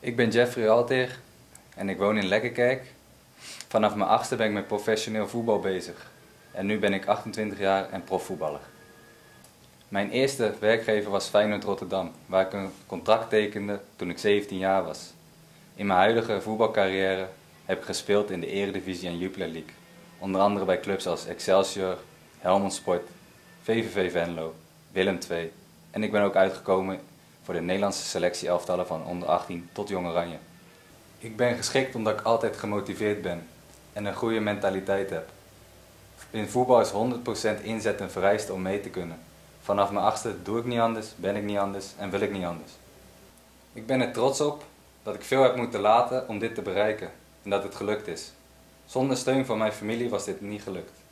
Ik ben Jeffrey Alteer en ik woon in Lekkerkerk. Vanaf mijn 8e ben ik met professioneel voetbal bezig. En nu ben ik 28 jaar en profvoetballer. Mijn eerste werkgever was Feyenoord Rotterdam, waar ik een contract tekende toen ik 17 jaar was. In mijn huidige voetbalcarrière heb ik gespeeld in de Eredivisie en Jupiler League. Onder andere bij clubs als Excelsior, Helmond Sport, VVV Venlo, Willem II. En ik ben ook uitgekomen voor de Nederlandse selectieelftallen van onder 18 tot Jong Oranje. Ik ben geschikt omdat ik altijd gemotiveerd ben en een goede mentaliteit heb. In voetbal is 100% inzet een vereiste om mee te kunnen. Vanaf mijn 8e doe ik niet anders, ben ik niet anders en wil ik niet anders. Ik ben er trots op dat ik veel heb moeten laten om dit te bereiken en dat het gelukt is. Zonder steun van mijn familie was dit niet gelukt.